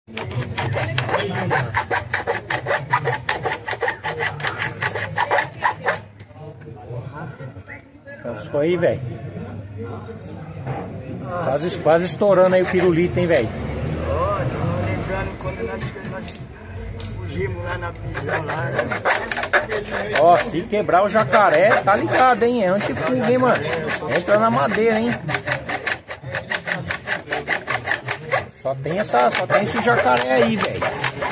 Isso aí, velho. Quase estourando aí o pirulito, hein, velho. Ó, tô lembrando quando nós fugimos lá na prisão lá, né? Ó, se quebrar o jacaré, tá ligado, hein? É antifuga, hein, mano? Entra na madeira, hein? Só tem esse jacaré aí, velho.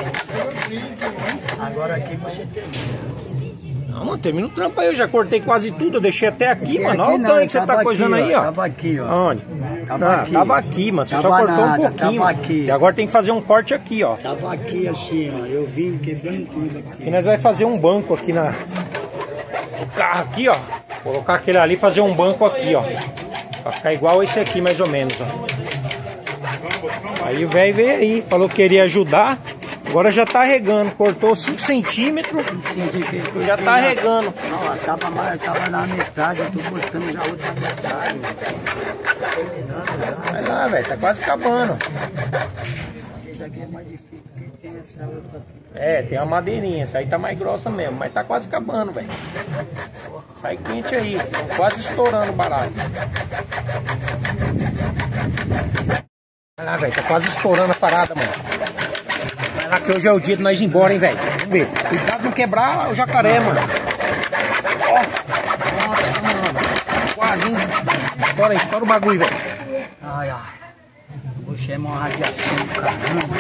Agora aqui você termina. Não, mano, termina o trampo aí. Eu já cortei quase tudo. Eu deixei até aqui, mano. Olha o tanto que você tá coisando aí, ó. Tava aqui, ó. Onde? Tava aqui, mano. Você só cortou um pouquinho. Tava aqui. E agora tem que fazer um corte aqui, ó. Tava aqui assim, ó. Eu vim quebrando tudo aqui. E nós vamos fazer um banco aqui no carro aqui, ó. Colocar aquele ali e fazer um banco aqui, ó. Pra ficar igual esse aqui, mais ou menos, ó. Aí o velho veio aí, falou que queria ajudar. Agora já tá regando, cortou 5 centímetros, já tá regando. Não, tava na metade, eu tô cortando já outra metade. Vai lá, velho, tá quase acabando. Isso aqui é mais difícil, porque tem essa outra. É, tem uma madeirinha, essa aí tá mais grossa mesmo, mas tá quase acabando, velho. Sai quente aí, quase estourando o barato. Vai lá, velho, tá quase estourando a parada, mano. Vai lá que hoje é o dia de nós ir embora, hein, velho. Vamos ver. Cuidado de não quebrar o jacaré, mano. Ó. Nossa, mano. Quase, hein. Estoura o bagulho, velho. Ai, ai. Você é uma radiação, caramba.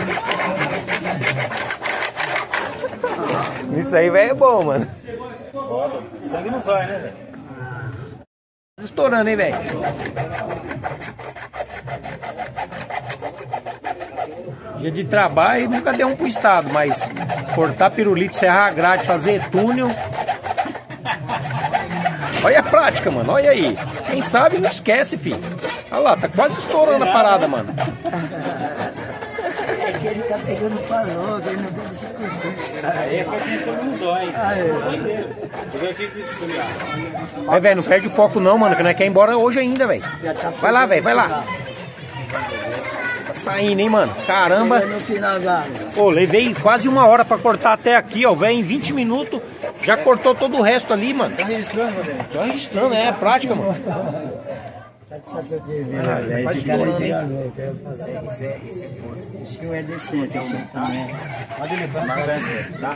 Isso aí, velho, é bom, mano. Foda. Sangue não sai, né, velho? Estourando, hein, velho. Dia de trabalho nunca deu um pro estado, mas cortar pirulito, serrar a grade, fazer túnel. Olha a prática, mano, olha aí. Quem sabe não esquece, filho. Olha lá, tá quase estourando a parada, mano. É que ele tá pegando valor, ele não tem esse costume, cara. Aí é pra quem você não dói. Eu já fiz isso também. Vai, velho, não perde o foco não, mano, que nós quer ir embora hoje ainda, velho. Vai lá, velho, vai lá. Tá saindo, hein, mano. Caramba. No final, Pô, levei quase 1 hora pra cortar até aqui, ó, velho. Em 20 minutos já cortou todo o resto ali, mano. Tá registrando, velho? Tô registrando, é prática, mano. satisfação de ver, tá esse cara estourando, é hein? louco. Isso é força. Isso é decente, assim, também. Pode levar na frente, tá?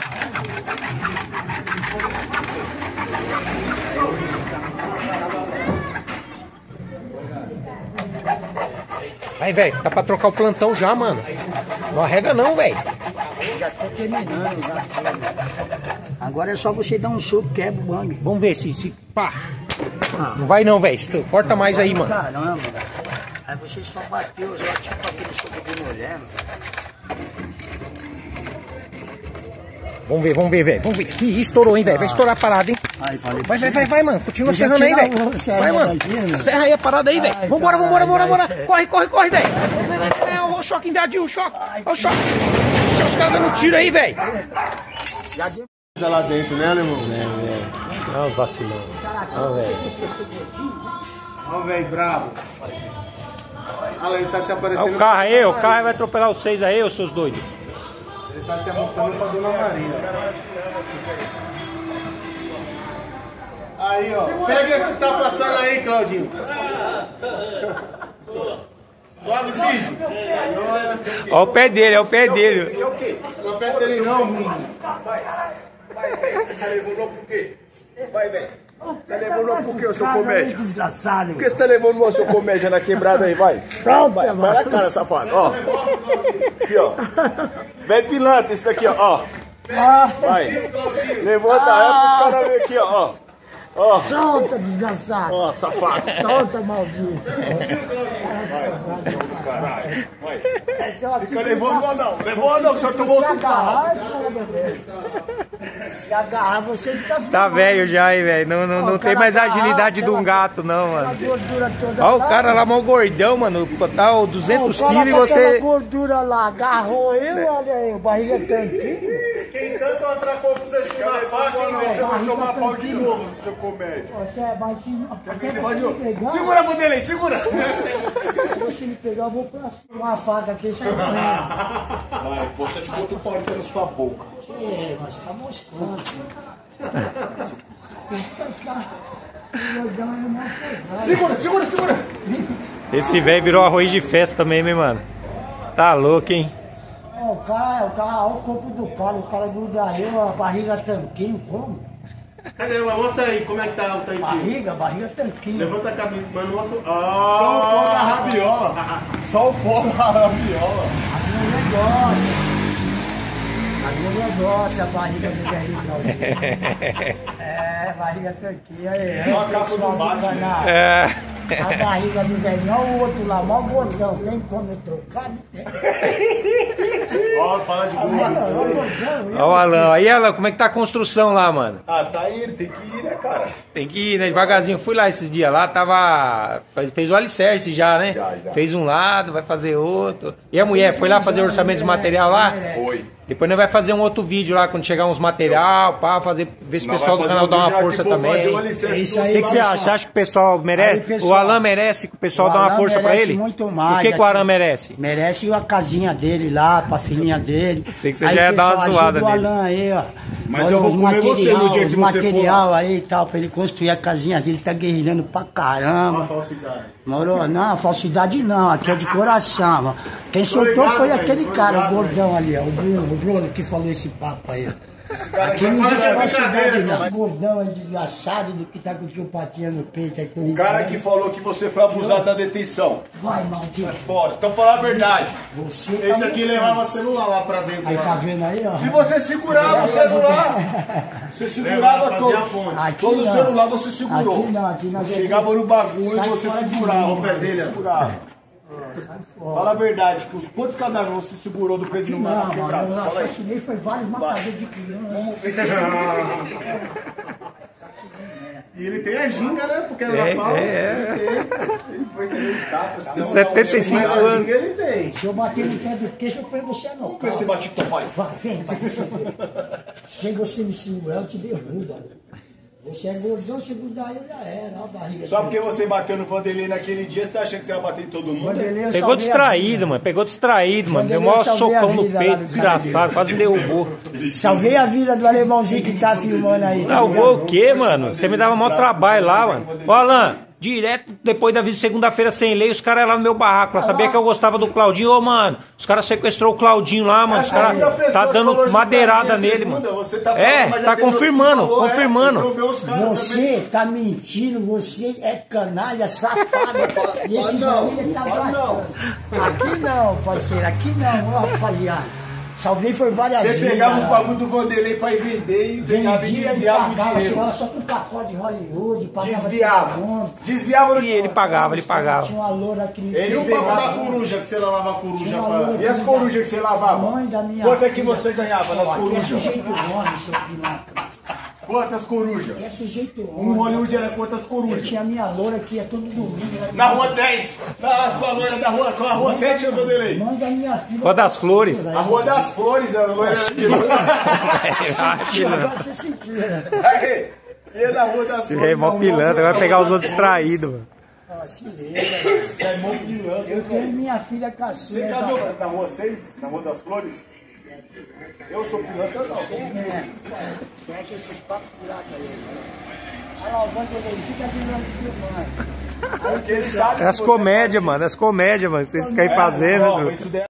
Aí, velho, tá pra trocar o plantão já, mano. Não arrega não, velho. Já tô terminando, já. Agora é só você dar um soco, quebra o banco. Vamos ver se pá. Não vai não, velho. Corta mais aí, mano. Caramba. Aí você só bateu, só tipo aquele soco de mulher, mano. Vamos ver, velho. Vamos ver. Ih, estourou, hein, velho. Vai estourar a parada, hein. Aí, falei Vai, mano. Continua serrando aí, velho. Vai, mano. Serra aí a parada aí, velho. Vambora. Corre, velho. Vai. Olha o choque, invadiu o choque. Olha o choque. Deixa os caras dando tiro aí, velho. Já deu. Lá dentro, né, alemão? Olha os vacilão. Olha, velho. Olha o velho bravo. Olha lá, ele tá se Olha aparecendo. o carro aí, o carro vai atropelar vocês aí, ô seus doidos. Ele tá se mostrando pra Dona Maria. Aí, ó. Pega esse que tá passando aí, Claudinho. Suave, Cid. Olha o pé dele, Não é pé dele não, mundo. Vai, velho. Você tá levando por quê? Vai, velho. Tá levando por quê, eu sou comédia? Desgraçado. Por que você tá levando o seu comédia na quebrada aí, vai? Solta, Vai na cara, safado, ó. Aqui, ó. Vem pilantra, isso daqui, ó. Vai. Levanta ela pros caras verem aqui, ó. Ó. Solta, desgraçado. Ó, safado. Solta, maldito. Vai, caralho. Vai. É só assim. Fica levando não. Levou não, só tomou outro carro. Se agarrar, você fica Tá velho já, hein, velho. Não tem mais a agilidade de um gato, não, A mano. gordura toda. Olha o cara lá, mal gordão, mano. Tá 200 quilos e Aquela você... gordura lá, agarrou eu, olha aí, o barriga tampinho. adianta eu atracou pra você chutar a faca e você vai tomar pau de novo, seu comédia. Você é baixinho. Até você me pegar. Segura a mão dele aí, segura! Se você me pegar, eu vou pra uma faca aqui, sai correndo. Vai, você escuta o pau na sua boca. É, mas tá moscando. Segura! Esse velho virou arroz de festa mesmo, hein, mano? Tá louco, hein? O cara, olha o corpo do cara, o cara gruda aí, a barriga tanquinho, como? Cadê? Mostra aí como é que tá o tanquinho. Barriga tanquinho. Levanta a cabeça, mas mostra. Só o pó da rabiola. Só o pó da rabiola. A minha gosta, a barriga do velhinho. É, barriga tanquinho. Aí, Só a capa do baixo, né? É. A barriga do velhinho, olha o outro lá, mó gordão, tem como eu trocar? Não tem. Ó, fala de Olha o Alan. Aí, Alan, como é que tá a construção lá, mano? Ah, tá indo, tem que ir, né, cara? Tem que ir, né? Devagarzinho. Fui lá esses dias lá, tava. Fez o alicerce já, né? Já. Fez um lado, vai fazer outro. E a mulher foi lá fazer orçamento de material lá? Foi. Depois nós vai fazer um outro vídeo lá, quando chegar uns material, pá, fazer, ver se o pessoal do canal dá uma força também. O que você acha? Você acha que o pessoal merece? O Alan merece que o pessoal dá uma força pra ele? Muito mais. O que o Alan merece? Merece a casinha dele lá, pra filhinha dele. Sei que você já ia dar uma zoada nele. O Alan aí, ó. Mas olha eu vou comer você no dia que você for material lá. aí e tal, pra ele construir a casinha dele, tá guerrilhando pra caramba. falsidade. Moro? Não, falsidade não, aqui é de coração. Mano. Quem soltou foi aquele cara, o gordão ali, ó, o Bruno que falou esse papo aí. Aqui não existe falsidade não. Esse gordão aí desgraçado do que tá com o tio Patinha no peito. Aí, O cara que falou que você foi abusado da detenção. Vai, maldito. Bora, então fala a verdade. Você tá Esse aqui mostrando. levava celular lá pra dentro. Aí lá. tá vendo aí, ó. E você segurava o celular. Você segurava Fazia todos. a ponte. Aqui Todo o não. celular você segurou. Aqui não, aqui nós Chegava no bagulho e Sai você fora de segurava mim, o pé dele. Segurava. Fala a verdade, que os quantos cadáveres você segurou do Pedro Não, Mano mano, quebrado? eu Fala aí. assassinei foi vários matadores de criança. E ele tem a ginga, né? Porque era pau. Ele foi querer tapas. 75 anos. Ele tem. Se eu bater no pé do queixo, eu pego você no Você bate com o pai. Vai, vem, vai você ver. Se você me segurar, eu te derrubo. Você é gordão, se grudar eu já era, ó a barriga. Só porque você bateu no Vanderlei naquele dia, você tá achando que você vai bater em todo mundo? Vanderlei, eu Pegou salvei a distraído, vida. mano. Pegou distraído, mano. Deu o maior Vanderlei, eu salvei a socão no vida lá peito, do desgraçado. Quase me derrubou. Salvei a vida do alemãozinho que tá filmando aí. tá Não, ligado? o quê, mano? Você me dava maior trabalho lá, mano. Ô, Alan, direto depois da segunda-feira sem lei, os caras lá no meu barraco. Lá sabia que eu gostava do Claudinho. Ô, mano, os caras sequestrou o Claudinho lá, mano. Os caras tá dando madeirada nele, mano. É, você tá confirmando, confirmando. Você tá mentindo, você é canalha, safado. E esse aí tá passando. Aqui não, parceiro, aqui não, ó, rapaziada. Salvei foi várias vezes. Você pegava os bagulho do Vanderlei pra ir vender e pegava e desviava o dinheiro. Chegava só com pacote de Hollywood, pagava Desviava. Desviava no E ele pagava, ele pagava. Tinha uma loura que... E o papo da coruja, que você lavava a coruja pra... E as corujas que você lavava? Mãe da minha Quanto é que filha. você ganhava nas Ó, aqui é corujas? sujeito homem, seu pilantra. Quantas corujas? Aqui é sujeito Um homem. Hollywood era quantas Eu corujas? tinha minha loura que ia todo domingo. Na rua 10. Na sua loira da rua, qual a rua 7, seu Vanderlei? Mãe da minha filha. Rua das Flores. A Rua das Flores, a loira de lá. Agora você sentiu, né? Aí, ia na Rua das Flores. É mó pilantra, vai pegar os outros distraídos, mano. Você é mó pilantra. Eu tenho minha filha Você caçula. casou na Rua 6? Na Rua das Flores? Eu sou pilantra, não. É que esses papos furados aí. Olha lá, o Vanderlei, fica filmando. Porque ele sabe É as comédias, mano. É as comédias, mano. Vocês ficam aí fazendo. Ó, isso daí